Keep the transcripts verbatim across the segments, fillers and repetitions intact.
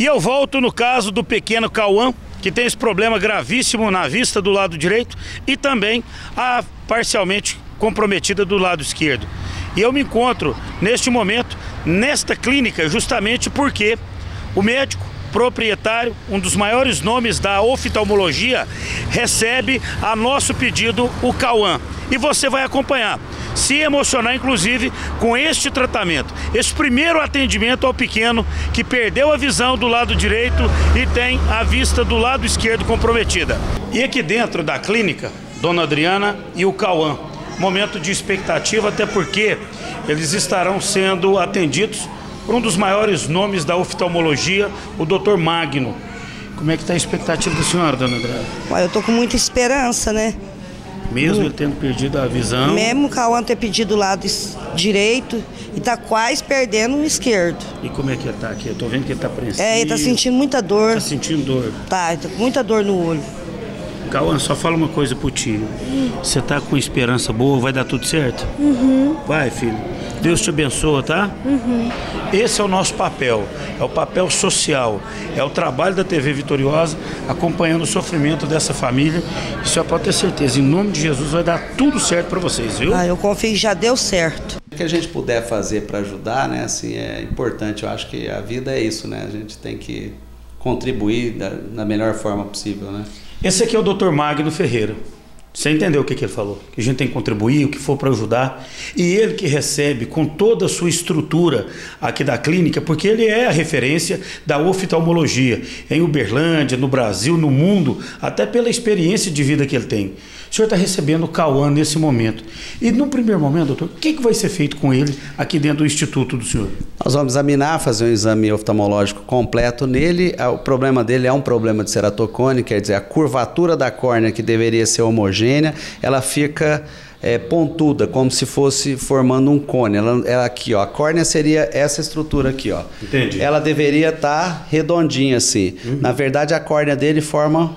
E eu volto no caso do pequeno Cauã, que tem esse problema gravíssimo na vista do lado direito e também a parcialmente comprometida do lado esquerdo. E eu me encontro neste momento nesta clínica justamente porque o médico proprietário, um dos maiores nomes da oftalmologia, recebe a nosso pedido o Cauã. E você vai acompanhar, se emocionar inclusive com este tratamento, esse primeiro atendimento ao pequeno que perdeu a visão do lado direito e tem a vista do lado esquerdo comprometida. E aqui dentro da clínica, Dona Adriana e o Cauã, momento de expectativa, até porque eles estarão sendo atendidos por um dos maiores nomes da oftalmologia, o doutor Magno. Como é que está a expectativa da senhora, Dona Adriana? Eu tô com muita esperança, né? Mesmo hum. ele tendo perdido a visão? Mesmo o Cauã ter perdido o lado direito e tá quase perdendo o esquerdo. E como é que ele tá aqui? Eu tô vendo que ele tá apreensivo. É, ele tá sentindo muita dor. Tá sentindo dor? Tá, ele tá com muita dor no olho. Cauã, só fala uma coisa pro tio. Você tá com esperança boa, vai dar tudo certo? Uhum. Vai, filho. Deus te abençoa, tá? Uhum. Esse é o nosso papel, é o papel social, é o trabalho da T V Vitoriosa acompanhando o sofrimento dessa família. Isso é, pode ter certeza, em nome de Jesus vai dar tudo certo para vocês, viu? Ah, eu confio que já deu certo. O que a gente puder fazer para ajudar, né, assim, é importante. Eu acho que a vida é isso, né? A gente tem que contribuir da, da melhor forma possível, né? Esse aqui é o doutor Magno Ferreira. Você entendeu o que, que ele falou? Que a gente tem que contribuir, o que for para ajudar. E ele que recebe com toda a sua estrutura aqui da clínica, porque ele é a referência da oftalmologia em Uberlândia, no Brasil, no mundo, até pela experiência de vida que ele tem. O senhor está recebendo o Cauã nesse momento. E no primeiro momento, doutor, o que, que vai ser feito com ele aqui dentro do instituto do senhor? Nós vamos examinar, fazer um exame oftalmológico completo nele. O problema dele é um problema de ceratocone, quer dizer, a curvatura da córnea, que deveria ser homogênea, ela fica é, pontuda, como se fosse formando um cone. Ela, ela aqui, ó, a córnea seria essa estrutura aqui, ó. Entendi. Ela deveria estar redondinha assim. Uhum. Na verdade, a córnea dele forma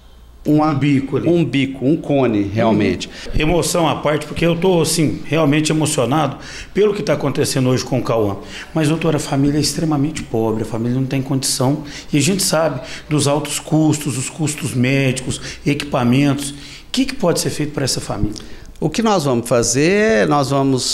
Uma, um bico ali. Um bico, um cone, realmente. Uhum. Emoção à parte, porque eu estou, assim, realmente emocionado pelo que está acontecendo hoje com o Cauã. Mas, doutora, a família é extremamente pobre, a família não tem condição. E a gente sabe dos altos custos, os custos médicos, equipamentos. O que, que pode ser feito para essa família? O que nós vamos fazer, nós vamos,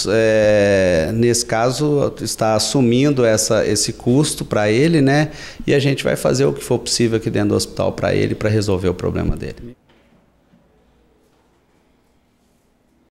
é, nesse caso, estar assumindo essa, esse custo para ele, né? E a gente vai fazer o que for possível aqui dentro do hospital para ele, para resolver o problema dele.